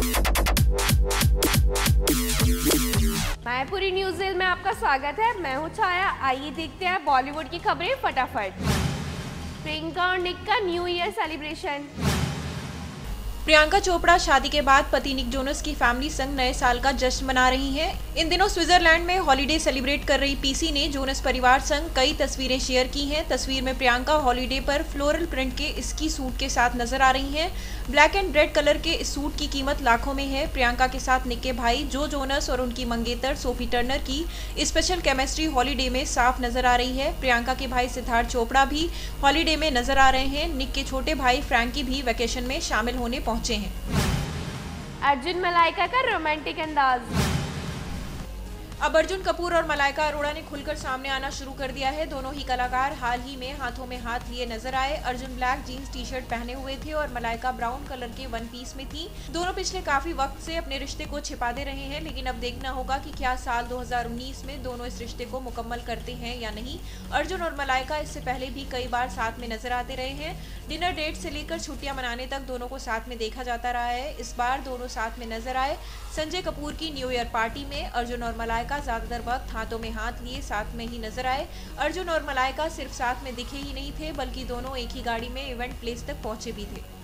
Mayapuri news में आपका स्वागत है। मैं हूं छाया। आइए देखते हैं बॉलीवुड की खबरें फटाफट। प्रियंका और निक का new year celebration. Priyanka Chopra शादी के बाद पति निक जोनस की फैमिली संग नए साल का जश्न मना रही हैं। इन दिनों स्विट्जरलैंड में हॉलिडे सेलिब्रेट कर रही पीसी ने जोनस परिवार संग कई तस्वीरें शेयर की हैं। तस्वीर में प्रियंका हॉलिडे पर फ्लोरल प्रिंट के स्की सूट के साथ नजर आ रही हैं। ब्लैक एंड रेड कलर के इस सूट की कीमत लाखों में है। प्रियंका के साथ निक के भाई जोनस और उनकी मंगेतर सोफी टर्नर की स्पेशल केमिस्ट्री हॉलिडे में साफ नजर आ रही है। प्रियंका के भाई सिद्धार्थ चोपड़ा भी हॉलिडे में नजर आ रहे हैं। निक के छोटे भाई फ्रैंकी भी वेकेशन में शामिल होने पहुंचे हैं। अर्जुन मलाइका का रोमांटिक अंदाज। अब अर्जुन कपूर और मलाइका अरोड़ा ने खुलकर सामने आना शुरू कर दिया है। दोनों ही कलाकार हाल ही में हाथों में हाथ लिए नजर आए। Arjun black jeans T shirt पहने हुए थे और मलाइका ब्राउन कलर के वन पीस में थी। दोनों पिछले काफी वक्त से अपने रिश्ते को छिपाते रहे हैं, लेकिन अब देखना होगा कि क्या साल 2019 में दोनों इस रिश्ते को मुकम्मल करते हैं या नहीं। अर्जुन और मलाइका इससे पहले भी कई बार साथ में नजर आते रहे हैं। डिनर डेट से लेकर छुट्टियां मनाने तक दोनों को साथ में देखा जाता रहा है। इस बार दोनों साथ में नजर आए। संजय कपूर की न्यू ईयर पार्टी में अर्जुन और मलाइका ज्यादातर वक्त हाथों में हाथ लिए साथ में ही नजर आए। अर्जुन और मलाइका सिर्फ साथ में दिखे ही नहीं थे, बल्कि दोनों एक ही गाड़ी में इवेंट प्लेस तक पहुंचे भी थे।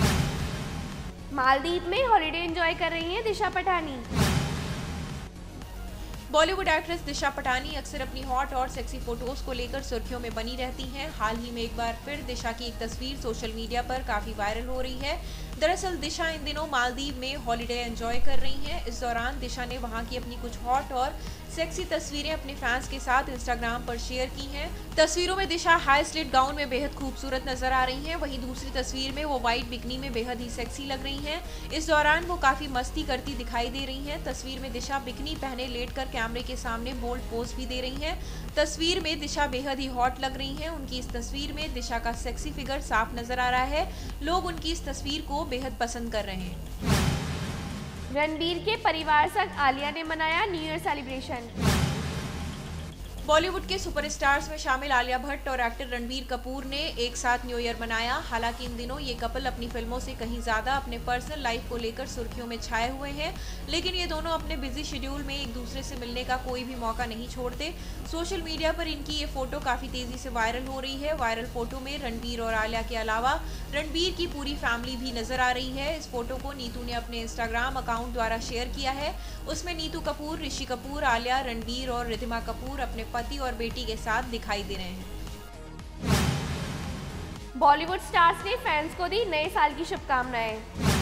मालदीव में हॉलिडे एंजॉय कर रही हैं दिशा पटानी। बॉलीवुड एक्ट्रेस दिशा पटानी अक्सर अपनी हॉट और सेक्सी फोटोज को लेकर सुर्खियों में बनी रहती हैं। हाल ही में एक बार फिर दिशा की एक तस्वीर सोशल मीडिया पर काफी वायरल हो रही है। दरअसल दिशा इन दिनों मालदीव में हॉलिडे एंजॉय कर रही हैं। इस दौरान दिशा ने वहां की अपनी कुछ हॉट और सेक्सी तस्वीरें अपने फैंस के साथ इंस्टाग्राम पर शेयर की हैं। तस्वीरों में दिशा हाई स्लिट गाउन में बेहद खूबसूरत नजर आ रही हैं। वहीं दूसरी तस्वीर में वो व्हाइट बिकनी में बेहद ही सेक्सी लग रही हैं। इस दौरान वो काफी मस्ती करती दिखाई दे रही हैं। तस्वीर में दिशा बिकनी पहने लेटकर कैमरे के सामने बोल्ड पोज भी दे रही हैं। तस्वीर में दिशा बेहद ही हॉट लग रही हैं। उनकी इस तस्वीर में दिशा का सेक्सी फिगर साफ नजर आ रहा है। लोग उनकी इस तस्वीर को बेहद पसंद कर रहे हैं। रणबीर के परिवार संग आलिया ने मनाया न्यू ईयर सेलिब्रेशन। बॉलीवुड के सुपरस्टार्स में शामिल आलिया भट्ट और एक्टर रणबीर कपूर ने एक साथ न्यू ईयर मनाया। हालांकि इन दिनों ये कपल अपनी फिल्मों से कहीं ज्यादा अपने पर्सनल लाइफ को लेकर सुर्खियों में छाए हुए हैं, लेकिन ये दोनों अपने बिजी शेड्यूल में एक दूसरे से मिलने का कोई भी मौका नहीं छोड़ते। सोशल मीडिया पर इनकी ये फोटो काफी तेजी से वायरल हो रही है। वायरल फोटो में रणबीर और आलिया के अलावा रणबीर की पूरी फैमिली भी नजर आ रही है। इस फोटो को नीतू ने अपने इंस्टाग्राम अकाउंट द्वारा शेयर किया है। उसमें नीतू कपूर, ऋषि कपूर, आलिया, रणबीर और रिधिमा कपूर अपने पति और बेटी के साथ दिखाई दे रहे हैं। बॉलीवुड स्टार्स ने फैंस को दी नए साल की शुभकामनाएं।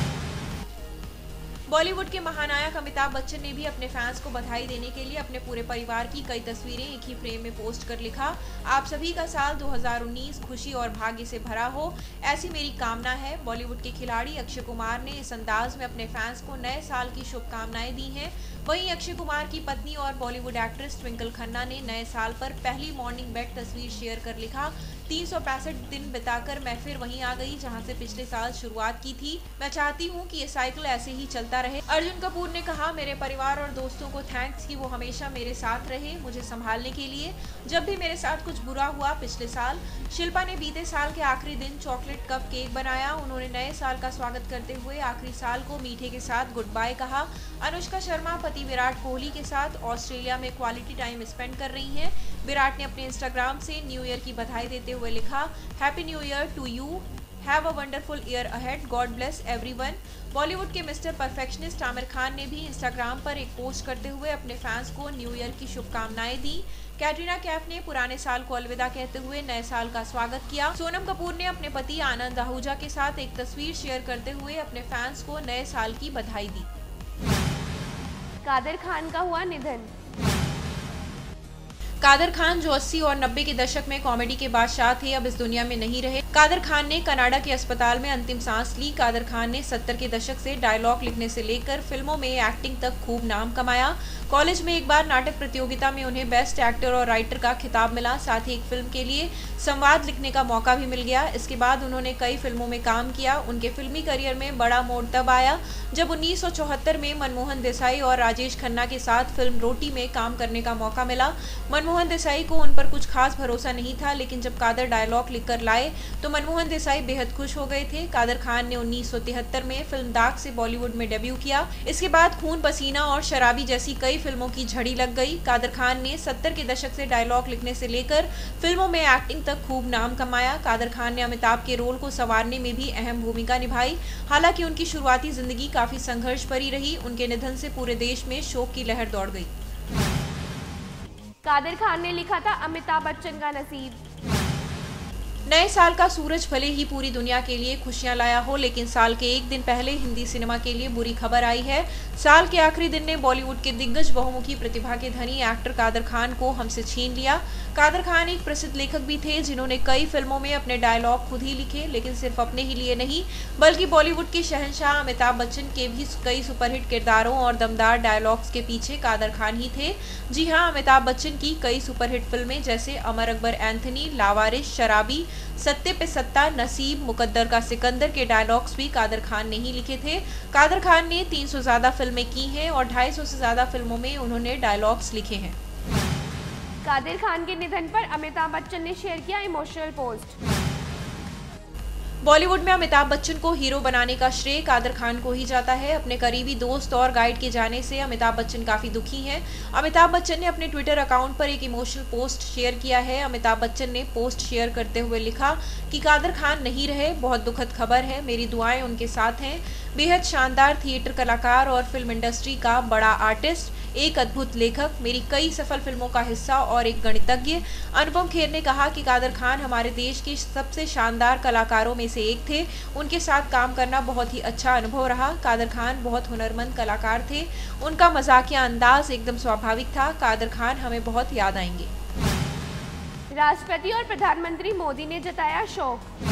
बॉलीवुड के महानायक अमिताभ बच्चन ने भी अपने फैंस को बधाई देने के लिए अपने पूरे परिवार की कई तस्वीरें एक ही फ्रेम में पोस्ट कर लिखा। आप सभी का साल 2019 खुशी और भाग्य से भरा हो, ऐसी मेरी कामना है। बॉलीवुड के खिलाड़ी अक्षय कुमार ने इस अंदाज में अपने फैंस को नए साल की शुभकामनाएं दी हैं। वहीं अक्षय कुमार की पत्नी और बॉलीवुड एक्ट्रेस ट्विंकल खन्ना ने नए साल पर पहली मॉर्निंग बेड तस्वीर शेयर कर लिखा, 365 दिन बिताकर मैं फिर वहीं आ गई जहां से पिछले साल शुरुआत की थी। मैं चाहती हूं कि ये साइकिल ऐसे ही चलता रहे। अर्जुन कपूर ने कहा, मेरे परिवार और दोस्तों को थैंक्स कि वो हमेशा मेरे साथ रहे, मुझे संभालने के लिए जब भी मेरे साथ कुछ बुरा हुआ पिछले साल। शिल्पा ने बीते साल के आखिरी दिन चॉकलेट कप केक बनाया। उन्होंने नए साल का स्वागत करते हुए आखिरी साल को मीठे के साथ गुड बाय कहा। अनुष्का शर्मा पति विराट कोहली के साथ ऑस्ट्रेलिया में क्वालिटी टाइम स्पेंड कर रही हैं। विराट ने अपने इंस्टाग्राम से न्यू ईयर की बधाई देते हुए लिखा, happy new year to you, have a wonderful year ahead, God bless everyone. Bollywood के मिस्टर परफेक्शनिस्ट आमिर खान ने भी इंस्टाग्राम पर एक पोस्ट करते हुए अपने फैंस को न्यू ईयर की शुभकामनाएं दी। कैटरीना कैफ ने पुराने साल को अलविदा कहते हुए नए साल का स्वागत किया। सोनम कपूर ने अपने पति आनंद आहूजा के साथ एक तस्वीर शेयर करते हुए अपने फैंस को नए साल की बधाई दी। कादर खान का हुआ निधन। कादर खान जो 80 और 90 के दशक में कॉमेडी के बादशाह थे, अब इस दुनिया में नहीं रहे। कादर खान ने कनाडा के अस्पताल में अंतिम सांस ली। कादर खान ने 70 के दशक से डायलॉग लिखने से लेकर फिल्मों में एक्टिंग तक खूब नाम कमाया। कॉलेज में एक बार नाटक प्रतियोगिता में उन्हें बेस्ट एक्टर और राइटर का खिताब मिला। साथ ही एक फिल्म के लिए संवाद लिखने का मौका भी मिल गया। इसके बाद उन्होंने कई फिल्मों में काम किया। उनके फिल्मी करियर में बड़ा मोड़ तब आया जब 1974 में मनमोहन देसाई और राजेश खन्ना के साथ फिल्म रोटी में काम करने का मौका मिला। मनमोहन देसाई को उन पर कुछ खास भरोसा नहीं था, लेकिन जब कादर डायलॉग लिखकर लाए तो मनमोहन देसाई बेहद खुश हो गए थे। कादर खान ने 1973 में फिल्म दाग से बॉलीवुड में डेब्यू किया। इसके बाद खून पसीना और शराबी जैसी कई फिल्मों की झड़ी लग गई। कादर खान ने 70 के दशक से डायलॉग लिखने से लेकर फिल्मों में एक्टिंग तक खूब नाम कमाया। कादर खान ने अमिताभ के रोल को संवारने में भी अहम भूमिका निभाई। हालांकि उनकी शुरुआती जिंदगी काफी संघर्ष भरी रही। उनके निधन से पूरे देश में शोक की लहर दौड़ गई। कादर खान ने लिखा था अमिताभ बच्चन का नसीब। नए साल का सूरज भले ही पूरी दुनिया के लिए खुशियां लाया हो, लेकिन साल के एक दिन पहले हिंदी सिनेमा के लिए बुरी खबर आई है। साल के आखिरी दिन ने बॉलीवुड के दिग्गज बहुमुखी प्रतिभा के धनी एक्टर कादर खान को हमसे छीन लिया। कादर खान एक प्रसिद्ध लेखक भी थे, जिन्होंने कई फिल्मों में अपने डायलॉग खुद ही लिखे, लेकिन सिर्फ अपने ही लिए नहीं बल्कि बॉलीवुड के शहंशाह अमिताभ बच्चन के भी कई सुपरहिट किरदारों और दमदार डायलॉग्स के पीछे कादर खान ही थे। जी हाँ, अमिताभ बच्चन की कई सुपरहिट फिल्में जैसे अमर अकबर एंथनी, लावारिस, शराबी, सत्ते पे सत्ता, नसीब, मुकद्दर का सिकंदर के डायलॉग्स भी कादर खान ने ही लिखे थे। कादर खान ने 300 से ज्यादा फिल्में की हैं और 250 से ज्यादा फिल्मों में उन्होंने डायलॉग्स लिखे हैं। कादर खान के निधन पर अमिताभ बच्चन ने शेयर किया इमोशनल पोस्ट। बॉलीवुड में अमिताभ बच्चन को हीरो बनाने का श्रेय कादर खान को ही जाता है। अपने करीबी दोस्त और गाइड के जाने से अमिताभ बच्चन काफी दुखी हैं। अमिताभ बच्चन ने अपने ट्विटर अकाउंट पर एक इमोशनल पोस्ट शेयर किया है। अमिताभ बच्चन ने पोस्ट शेयर करते हुए लिखा कि कादर खान नहीं रहे, बहुत दुखद खबर है, मेरी दुआएं उनके साथ हैं। बेहद शानदार थिएटर कलाकार और फिल्म इंडस्ट्री का बड़ा आर्टिस्ट, एक अद्भुत लेखक, मेरी कई सफल फिल्मों का हिस्सा और एक गणितज्ञ। अनुपम खेर ने कहा कि कादर खान हमारे देश के सबसे शानदार कलाकारों में से एक थे। उनके साथ काम करना बहुत ही अच्छा अनुभव रहा। कादर खान बहुत हुनरमंद कलाकार थे। उनका मजाकिया अंदाज एकदम स्वाभाविक था। कादर खान हमें बहुत याद आएंगे। राष्ट्रपति और प्रधानमंत्री मोदी ने जताया शोक।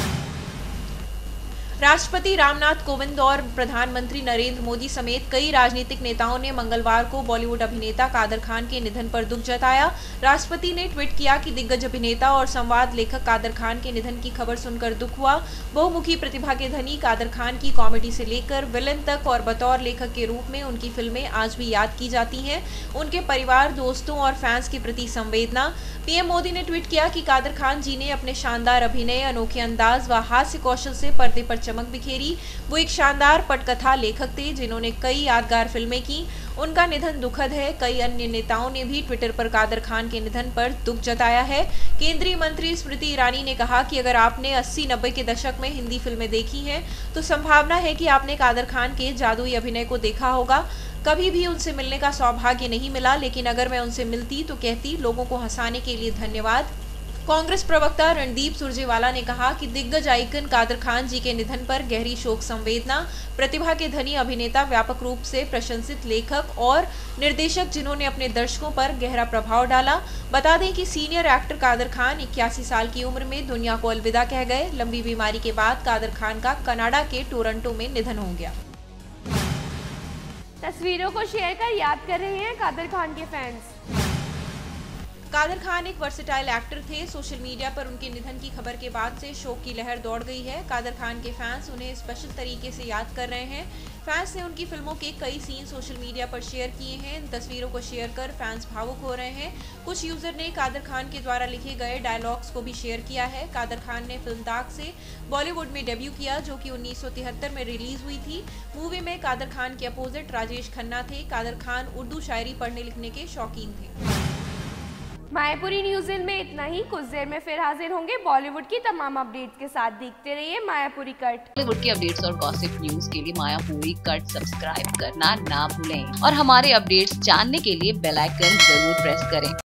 राष्ट्रपति रामनाथ कोविंद और प्रधानमंत्री नरेंद्र मोदी समेत कई राजनीतिक नेताओं ने मंगलवार को बॉलीवुड अभिनेता कादर खान के निधन पर दुख जताया। राष्ट्रपति ने ट्वीट किया कि दिग्गज अभिनेता और संवाद लेखक कादर खान के निधन की खबर सुनकर दुख हुआ। बहुमुखी प्रतिभा के धनी कादर खान की कॉमेडी से लेकर विलेन तक और बतौर लेखक के रूप में उनकी फिल्में आज भी याद की जाती हैं। उनके परिवार, दोस्तों और फैंस के प्रति संवेदना। पीएम मोदी ने ट्वीट किया कि कादर खान जी ने अपने शानदार अभिनय, अनोखे अंदाज व हास्य कौशल से पर्दे पर चमक बिखेरी। वो एक शानदार पटकथा लेखक थे, जिन्होंने कई यादगार फिल्में की। उनका निधन दुखद है। कई अन्य नेताओं ने भी ट्विटर पर कादर खान के निधन पर दुख जताया है। केंद्रीय मंत्री स्मृति ईरानी ने कहा कि अगर आपने 80-90 के दशक में हिंदी फिल्में देखी हैं तो संभावना है कि आपने कादर खान के जादुई अभिनय को देखा होगा। कभी भी उनसे मिलने का सौभाग्य नहीं मिला, लेकिन अगर मैं उनसे मिलती तो कहती लोगों को हंसाने के लिए धन्यवाद। कांग्रेस प्रवक्ता रणदीप सुरजेवाला ने कहा कि दिग्गज आइकन कादर खान जी के निधन पर गहरी शोक संवेदना। प्रतिभा के धनी अभिनेता, व्यापक रूप से प्रशंसित लेखक और निर्देशक, जिन्होंने अपने दर्शकों पर गहरा प्रभाव डाला। बता दें कि सीनियर एक्टर कादर खान 81 साल की उम्र में दुनिया को अलविदा कह गए। लंबी बीमारी के बाद कादर खान का कनाडा के टोरंटो में निधन हो गया। तस्वीरों को शेयर कर याद कर रहे हैं कादर खान के फैंस। कादर खान एक वर्सेटाइल एक्टर थे। सोशल मीडिया पर उनके निधन की खबर के बाद से शोक की लहर दौड़ गई है। कादर खान के फैंस उन्हें स्पेशल तरीके से याद कर रहे हैं। फैंस ने उनकी फिल्मों के कई सीन सोशल मीडिया पर शेयर किए हैं। इन तस्वीरों को शेयर कर फैंस भावुक हो रहे हैं। कुछ यूजर ने कादर खान के द्वारा लिखे गए डायलॉग्स को भी शेयर किया है। कादर खान ने फिल्म दाग से बॉलीवुड में डेब्यू किया, जो कि 1973 में रिलीज हुई थी। मूवी में कादर खान के अपोजिट राजेश खन्ना थे। कादर खान उर्दू शायरी पढ़ने लिखने के शौकीन थे। मायापुरी न्यूज़ में इतना ही। कुछ देर में फिर हाजिर होंगे बॉलीवुड की तमाम अपडेट्स के साथ। देखते रहिए मायापुरी कट। बॉलीवुड की अपडेट्स और गॉसिप न्यूज के लिए मायापुरी कट सब्सक्राइब करना ना भूलें और हमारे अपडेट्स जानने के लिए बेल आइकन जरूर प्रेस करें।